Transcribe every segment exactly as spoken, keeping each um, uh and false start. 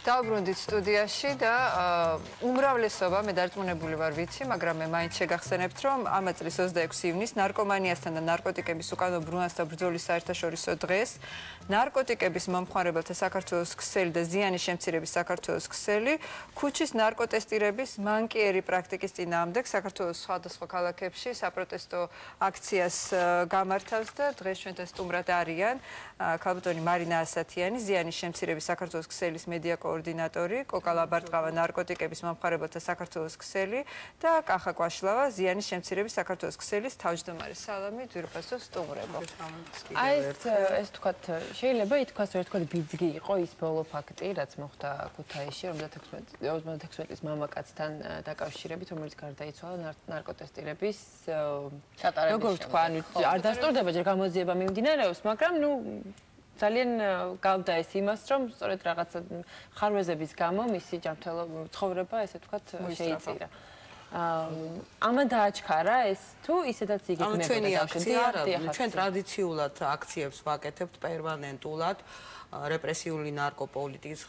დავბრუნდით სტუდიაში და უმრავლესობა მე დარწმუნებული ვარ ვიცი, მაგრამ მე მაინც შეგახსენებთ, რომ ამ წლის ოცდაექვსი ივნის ნარკომანიასთან და ნარკოტიკების უკანონო ბრუნვასთან ბრძოლის საერთაშორისო დღეს ნარკოტიკების მომხმარებელთა საქართველოს ქსელი და ზიანის შემცირების საქართველოს ქსელი ქუჩის ნარკოტესტირების მანკიერი პრაქტიკის წინააღმდეგ საქართველოს სხვადასხვა ქალაქებში საპროტესტო აქციას გამართავს და დღეს ჩვენთან სტუმრად არიან ქალბატონი მარინა ასათიანი, ზიანის შემცირების საქართველოს ქსელის მედია კოორდინატორი, კოკა ლაბარტყავა ნარკოტიკების მომხმარებელთა საქართველოს ქსელი და კახა კვაშლავა ზიანის შემცირების საქართველოს ქსელის თავმჯდომარე. სალამი, ძვირფასო სტუმრებო. აი ეს ეს თქვათ შეიძლება ითქვას, რომ თქვათ ბიძგი იყო ის ბოლო ფაქტი, რაც მოხდა ქუთაისში ოცდაექვსი წლის მამაკაცთან დაკავშირებით, რომელიც გარდაიცვალა ნარკოტესტირების ჩატარების. როგორ თქვა, ანუ არ დასტურდება ჯერ გამოძიება მიმდინარეობს, მაგრამ ნუ ძალიან გავდა ეს იმას, რომ სწორედ რაღაცა ხარვეზების გამო მისი ჯანმრთელო ცხოვრება, ესე ვთქვათ, შეიწირა. ამან დააჩქარა ეს თუ ისედაც იგეგმებოდა ჩვენი აქცია არა, ჩვენ ტრადიციულად აქციებს ვაკეთებთ პერმანენტულად. რეპრესიული ნარკოპოლიტიკის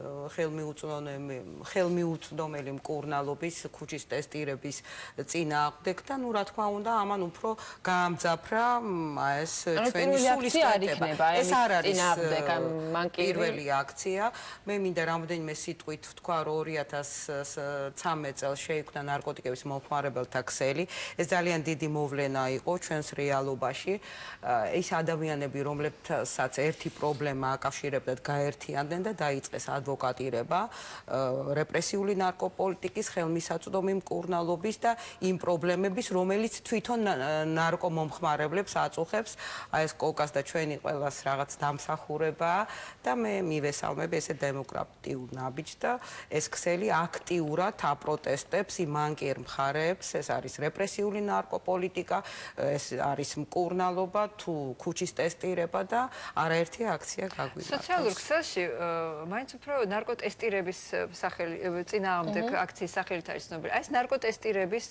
ხელმიუწვდომელი მკურნალობის ქუჩის ტესტირების წინააღმდეგ და ნუ რა თქმა უნდა ამან უფრო გაამძაფრა ეს ჩვენი სულისკვეთება. ეს არ არის პირველი აქცია. მე მინდა რამდენიმე სიტყვით ვთქვა, რომ ორი ათას ცხრამეტ წელს შეიქმნა ნარკოტიკების მომხმარებელთა ქსელი. ეს ძალიან დიდი მოვლენა იყო ჩვენს რეალობაში. ის ადამიანები, რომლებსაც ერთი პრობლემა აკავშირებდათ, გაერთიანდნენ და დაიწყეს ადვოკატირება რეპრესიული ნარკოპოლიტიკის, ხელმისაწვდომი მკურნალობის და იმ პრობლემების, რომელიც თვითონ ნარკომომხმარებლებს აწუხებს. აი ეს კოკას და ჩვენი ყველას რაღაც დამსახურებაა და მე მივესალმები ესე დემოკრატიულ ნაბიჯს და ეს ქსელი აქტიურად აპროტესტებს იმ მანკიერ მხარეებს. ეს არის რეპრესიული ნარკოპოლიტიკა, ეს არის მკურნალობა, თუ ქუჩის ტესტირება და არაერთი აქცია გაგვიწყდა. სოციალურ ქსელში მაინც უფრო ნარკოტესტირების სახელი წინააღმდეგ აქციის სახელით არის ცნობილი. აი ეს ნარკოტესტირების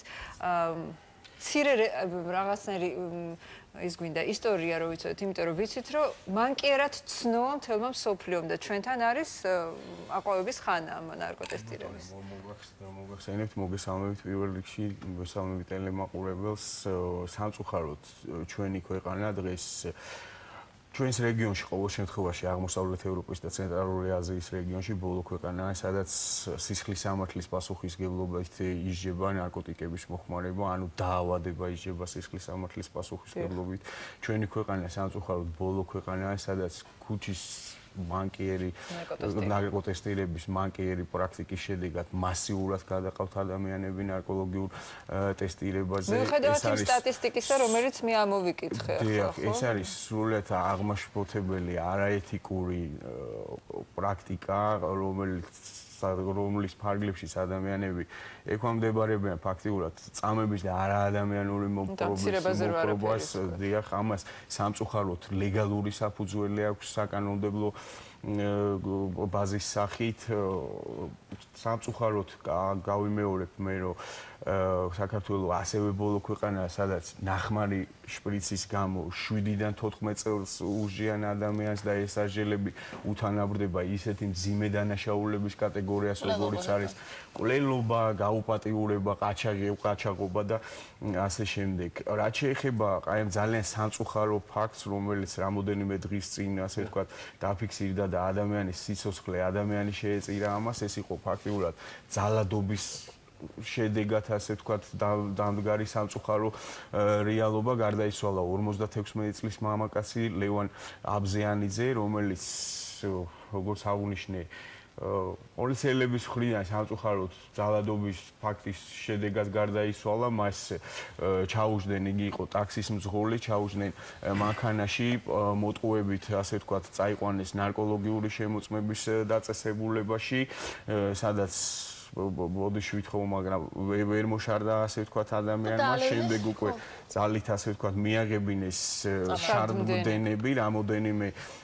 მცირე რაღაცნაირი ის გვინდა ისტორია რო ვიცოდეთ, იმიტომ რომ ვიცით რომ მანკიერად ცნო მთელმა მსოფლიომ და ჩვენთან არის აყვავების ხანა ამ ნარკოტესტირების. მოგახსენებთ, მოგესალმებით პირველ რიგში, მოგესალმებით ტელემაყურებელს, სამწუხაროდ ჩვენი ქვეყანა დღეს ჩვენს რეგიონში ყოველ შემთხვევაში აღმოსავლეთ ევროპის და ცენტრალური აზიის რეგიონში ბოლო ქვეყანაა, სადაც სისხლის სამართლის პასუხისმგებლობით ისჯება ნარკოტიკების მოხმარება, ანუ დაავადება ისჯება სისხლის სამართლის პასუხისმგებლობით. ჩვენი ქვეყანა სამწუხაროდ ბოლო ქვეყანაა, სადაც ქუჩის მანკიერი ნარკოტესტირების მანკიერი პრაქტიკის შედეგად მასიურად გადაყავთ ადამიანები ნარკოლოგიურ ტესტირებაზე. მიუხედავად იმ სტატისტიკისა, რომელიც მე ამოვიკითხე. დიახ, ეს არის სრულიად აღმაშფოთებელი არაეთიკური პრაქტიკა, რომელიც რომლის ფარგლებშიც ადამიანები ექვემდებარებიან ფაქტიურად წამების და არაადამიანური მოპყრობას, დიახ, ამას სამწუხაროდ ლეგალური საფუძველი აქვს საკანონმდებლო ბაზის სახით. სამწუხაროდ გავიმეორებ მე, რომ საქართველოს ასევე ბოლო ქვეყანაა, სადაც ნახმარი შპრიცის გამო შვიდიდან თოთხმეტ წელს უსჯიან ადამიანს და ეს ასჯელები უთანაბრდება ისეთი მძიმე დანაშაულების კატეგორიას, როგორიც არის მკვლელობა, გაუპატიურება, ყაჩაღი, ყაჩაღობა და ასე შემდეგ. რაც შეეხება აი ამ ძალიან სამწუხარო ფაქტს, რომელიც რამოდენიმე დღის წინ, ასე ვთქვათ, დაფიქსირდა და ადამიანის სიცოცხლე, ადამიანი შეეწირა ამას, ეს იყო ფაქტიურად ძალადობის შედეგად, ასე ვთქვათ, დამდგარი სამწუხარო რეალობა. გარდაიცვალა ორმოცდათექვსმეტი წლის მამაკაცი ლევან აბზიანიძე, რომელიც როგორც აღნიშნე პოლიციელების მხრიდან სამწუხაროდ ძალადობის ფაქტის შედეგად გარდაიცვალა. მას ჩაუждენ, იგი იყო ტაქსის მძღოლი, ჩაუждენ მანქანაში მოტყუებით, ასე ვთქვათ, წაიყვანეს ნარკოლოგიური შემოწმების დაწესებულებაში, სადაც ბოდიში ვითხოვ, მაგრამ ვერ მოშარდა, ასე ვთქვათ, ადამიანმა. შემდეგ უკვე ძალით, ასე ვთქვათ, მიაღებინეს შარდმდენები, რამოდენიმე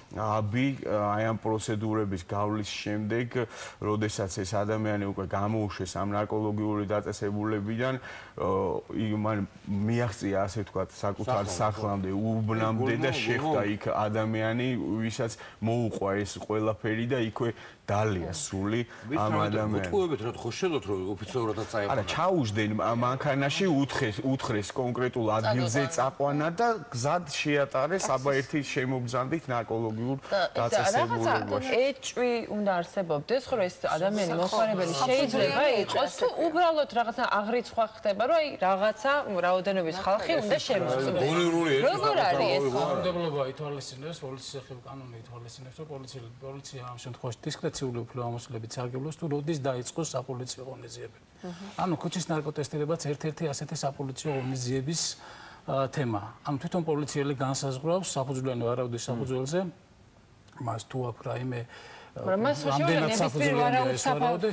აბი აი ამ პროცედურების გავლის შემდეგ, როდესაც ეს ადამიანი უკვე გამოუშვეს ამ ნარკოლოგიური დაწესებულებიდან, მან მიაღწია ასე ვთქვათ საკუთარ სახლამდე, უბნამდე და შეხვდა იქ ადამიანი, ვისაც მოუყვა ეს ყველაფერი და იქვე დალია სული ამ ადამიანს. უთხოვებთ რა ხო შედოთ რომ ოფიციალურად წაიყვანა. არა, ჩაუждენ მანქანაში უთხრეს უთხრეს კონკრეტულ ადგილზე წაყვანა და გზად შეატარეს აბაერთის შემობძანდით ნარკოლოგიურ დაწესებულებაში. ეჭვი უნდა არსებობდეს, ხო ეს ადამიანი მოხარებელი შეიძლება იყოს თუ უბრალოდ რაღაცა აღრიცხვა ხდება, რომ აი რაღაცა რაოდენობის ხალხი უნდა შემოწმდეს. როგორ არის ეს? კანონმდებლობა ითვალისწინებს, პოლიციის სახელი კანონი ითვალისწინებს, რომ პოლიცია პოლიცია ამ შემთხვევაში დისკრეციული უფლებამოსილებით სარგებლობს თუ როდის დაიწყოს საპოლიციო ღონისძიებები. ანუ ქუჩის ნარკოტესტირებაც ერთ-ერთი ასეთი საპოლიციო ღონისძიების თემა. ანუ თვითონ პოლიციელი განსაზღვრავს საფუძვლიანი ვარაუდის საფუძველზე მას თუ აქვს რაიმე რამდენად საფუძვლიანია ეს ვარაუდი.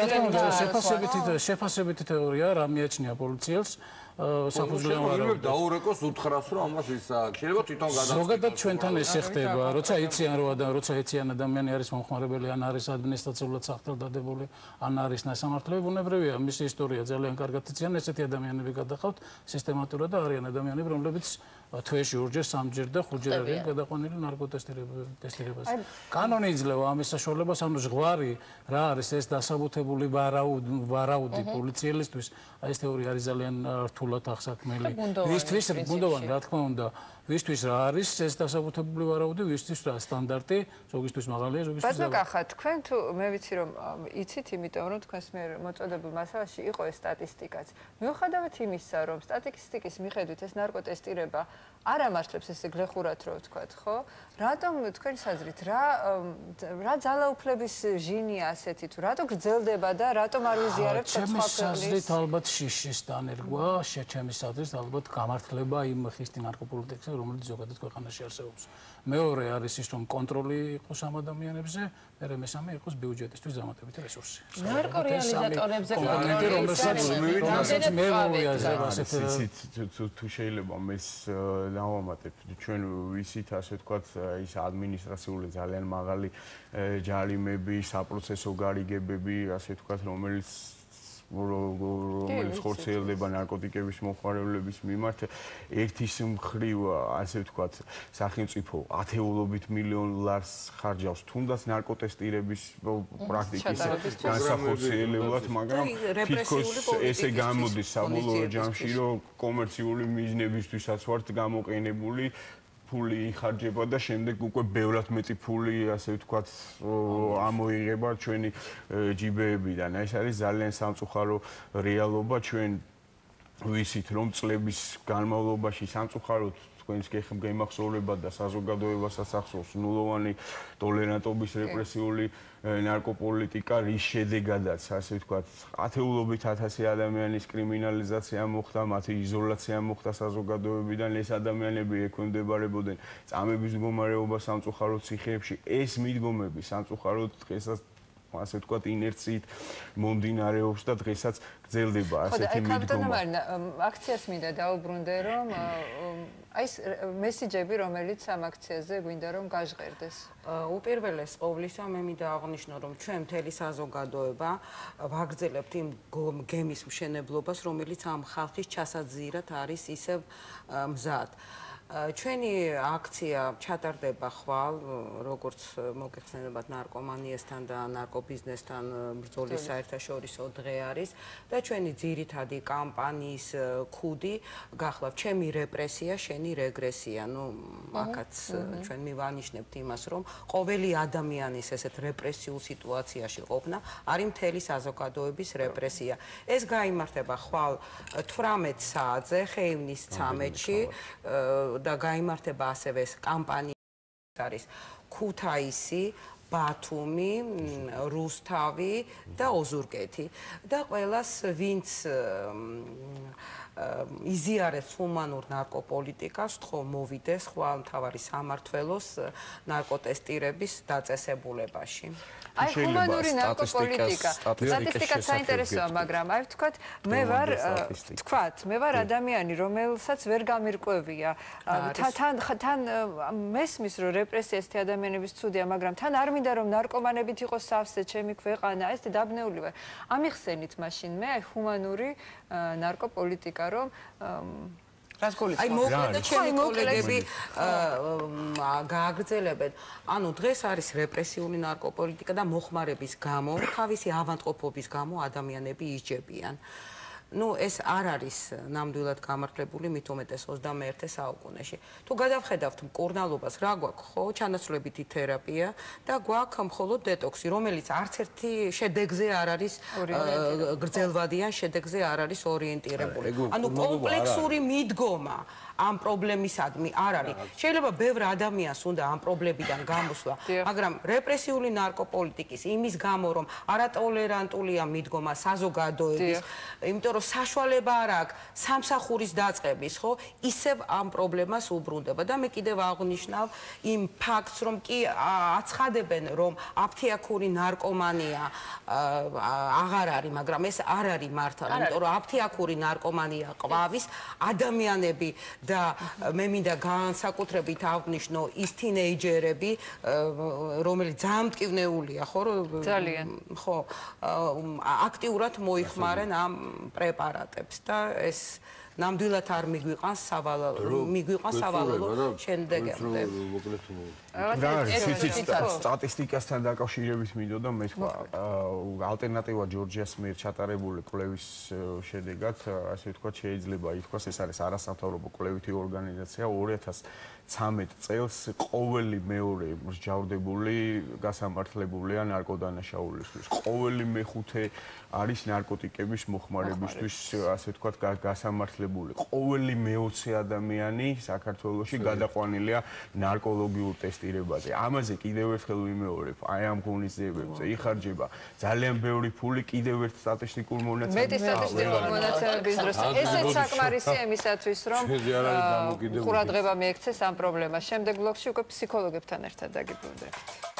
შეფასებითი თეორია რა მიაჩნია პოლიციელს საფუძვლიანი ვარაუდი. დაურეკოს უთხრას რომ ამას ის შეიძლება თვითონ გადაწყვეტოს. ზოგადად ჩვენთან ესე ხდება, როცა იციან რომ და როცა იციან ადამიანი არის მომხმარებელი, ან არის ადმინისტრაციულად სახელდადებული, ან არის ნასამართლები, ბუნებრივია, მისი ისტორია ძალიან კარგად იციან, ესეთი ადამიანები გადახავთ სისტემატურად და არიან ადამიანები, რომლებიც თვეში ორჯერ, სამჯერ და ხუთჯერ არიან გადაყვანილი ნარკოტესტირებაზე. კანონი იძლევა ამის საშუალებას, ანუ ზღვარი რა არის ეს დასაბუთებული ვარაუდი პოლიციელისთვის, აი ეს თეორია არის ძალიან რთულად აღსაქმელი. ვისთვის ბუნდოვანი, რა თქმა უნდა, ვისთვის რა არის ეს დასაბუთებული ვარაუდი, ვისთვის რა სტანდარტი, ზოგისთვის მაღალია, ზოგისთვის ბატონო კახა, თქვენ თუ მე ვიცი რომ იცით, იმიტომ რომ თქვენს მიერ მოწოდებულ მასალაში იყო ეს სტატისტიკაც. მიუხედავად იმისა, რომ სტატისტიკის მიხედვით ეს ნარკოტესტირება არ ამართლებს ესე გლეხურად რო ვთქვათ, ხო? რატომ თქვენი საზრით რა რა ძალაუფლების ჟინია ასეთი თუ რატო გრძელდება და რატომ არ ვიზიარებთ სხვა ქვეყნის? ჩემი საზრით ალბათ შიშის დანერგვა, ჩემი საზრით ალბათ გამართლება იმ ხისტი ნარკოპოლიტიკაზე, რომელიც ზოგადად ქვეყანაში არსებობს. მეორე არის ის, რომ კონტროლი იყოს ამ ადამიანებზე, მერე მესამე იყოს ბიუჯეტისთვის დამატებითი რესურსი. ნარკორეალიზატორებზე კონკრეტული რომელსაც რომელსაც მე მოვიაზრებ ასეთ თუ შეიძლება მეს დავამატებ ჩვენ ვისით ასე ვთქვათ ის ადმინისტრაციული ძალიან მაღალი ჯარიმები, საპროცესო გარიგებები, ასე ვთქვათ, რომელიც რომელიც ხორციელდება ნარკოტიკების მომხმარებლების მიმართ, ერთის მხრივ, ასე ვთქვათ, სახელმწიფო ათეულობით მილიონ დოლარს ხარჯავს თუნდაც ნარკოტესტირების პრაქტიკის განსახორციელებლად, მაგრამ თითქოს ესე გამოდის საბოლოო ჯამში, რომ კომერციული მიზნებისთვისაც ვართ გამოყენებული ფული იხარჯება და შემდეგ უკვე ბევრად მეტი ფული, ასე ვთქვათ, ამოიღება ჩვენი ჯიბეებიდან. ეს არის ძალიან სამწუხარო რეალობა. ჩვენ ვიცით, რომ წლების განმავლობაში სამწუხაროდ თქვენს გემახსოვრება და საზოგადოებასაც ახსოვს ნულოვანი ტოლერანტობის რეპრესიული ნარკოპოლიტიკა, რის შედეგადაც, ასე ვთქვათ, ათეულობით ათასი ადამიანის კრიმინალიზაცია მოხდა, მათი იზოლაცია მოხდა საზოგადოებიდან, ეს ადამიანები ექვემდებარებოდნენ წამების მდგომარეობა სამწუხაროდ ციხეებში, ეს მიდგომები სამწუხაროდ დღესაც ასე ვთქვათ, ინერციით მომდინარეობს და დღესაც გრძელდება ასეთი მიდგომა. აქციას მინდა დაუბრუნდე, რომ აი ეს მესიჯები, რომელიც ამ აქციაზე გვინდა რომ გაჟღერდეს. უპირველეს ყოვლისა მე მინდა აღვნიშნო, რომ ჩვენ მთელი საზოგადოება ვაგრძელებთ იმ გემის მშენებლობას, რომელიც ამ ხალხის ჩასაძირად არის ისევ მზად. ჩვენი აქცია ჩატარდება ხვალ, როგორც მოგეხსენებათ ნარკომანიასთან და ნარკობიზნესთან ბრძოლის საერთაშორისო დღე არის და ჩვენი ძირითადი კამპანიის ქუდი გახლავთ ჩემი რეპრესია, შენი რეგრესია. ნუ აქაც ჩვენ მივანიშნებთ იმას, რომ ყოველი ადამიანის ესეთ რეპრესიულ სიტუაციაში ყოფნა არის მთელი საზოგადოების რეპრესია. ეს გაიმართება ხვალ თვრამეტ საათზე ხეივნის ცამეტში და გაიმართება ასევე კამპანია არის ქუთაისი, ბათუმი, რუსთავი და ოზურგეთი. და ყველას ვინც იზიარებს ჰუმანურ ნარკოპოლიტიკას, თქო მოვიდეს ხვალ მთავარი სამმართველოს ნარკოტესტირების დაწესებულებაში. აი ჰუმანური ნარკოპოლიტიკა, სტატისტიკა საინტერესოა, მაგრამ აი ვთქვათ, მე ვარ ვთქვათ, მე ვარ ადამიანი, რომელსაც ვერ გამირკვევია. თან თან მესმის რომ რეპრესია ესეთი ადამიანების ცუდია, მაგრამ თან არ მინდა რომ ნარკომანებით იყოს სავსე ჩემი ქვეყანა, ეს დაბნეული ვარ. ამიხსენით მაშინ მე აი ჰუმანური ნარკოპოლიტიკა რომ რაც გულით აი მოკლედ ჩემი კოლეგები გააგრძელებენ. ანუ დღეს არის რეპრესიული ნარკოპოლიტიკა და მოხმარების გამო, თავისი ავადმყოფობის გამო ადამიანები იჯებიან. ну ეს არ არის ნამდვილად გამართლებული მით უმეტეს ოცდამეერთე საუკუნეში. თუ გადავხედავთ მკურნალობას, რა გვაქვს, ხო, ჩანაცვლებითი თერაპია და გვაქვს მხოლოდ დეტოქსი, რომელიც არც ერთი შედეგზე არ არის გრძელვადიან შედეგზე არ არის ორიენტირებული. ანუ კომპლექსური მიდგომა ამ პრობლემისადმი არ არის. შეიძლება ბევრ ადამიანს უნდა ამ პრობლებიდან გამოსვლა, მაგრამ რეპრესიული ნარკოპოლიტიკის იმის გამო, რომ არატოლერანტულია მიდგომა საზოგადოების, იმიტომ რომ საშუალება არ აქვს სამსახურის დაწყების, ხო, ისევ ამ პრობლემას უბრუნდება და მე კიდევ აღნიშნავ იმ ფაქტს, რომ კი აცხადებენ, რომ აფთიაქური ნარკომანია აღარ არის, მაგრამ ეს არ არის მართალი, იმიტომ რომ აფთიაქური ნარკომანია ყვავის ადამიანები და მე მინდა განსაკუთრებით აღნიშნო ის თინეიჯერები, რომელიც ძალიან მტკივნეულია, ხო, ძალიან ხო, აქტიურად მოიხმარენ ამ პრეპარატებს და ეს ნამდვილად არ მიგვიყანს სავალალო მიგვიყანს სავალალო შემდეგამდე. სტატისტიკასთან დაკავშირებით მინდოდა მე თქვა ალტერნატივა ჯორჯიას მიერ ჩატარებული კვლევის შედეგად, ასე ვთქვათ, შეიძლება ითქვას, ეს არის არასამთავრობო კვლევითი ორგანიზაცია ორი ათას ცამეტ წელს ყოველი მეორე მსჯავრდებული გასამართლებულია ნარკოდანაშაულისთვის. ყოველი მეხუთე არის ნარკოტიკების მოხმარებისთვის, ასე ვთქვათ, გასამართლებული. ყოველი მეოცე ადამიანი საქართველოში გადაყვანილია ნარკოლოგიურ ტესტირებაზე. ამაზე კიდევ ერთხელ ვიმეორებ, აი ამ ღონისძიებებზე იხარჯება ძალიან ბევრი ფული კიდევ ერთ სტატისტიკურ მონაცემებში. მეტი სტატისტიკურ მონაცემების დროს ესეც საკმარისია იმისათვის, რომ ყურადღება მიექცეს ამ პრობლემას. შემდეგ ბლოკში უკვე ფსიქოლოგებთან ერთად დაგიბრუნდებით.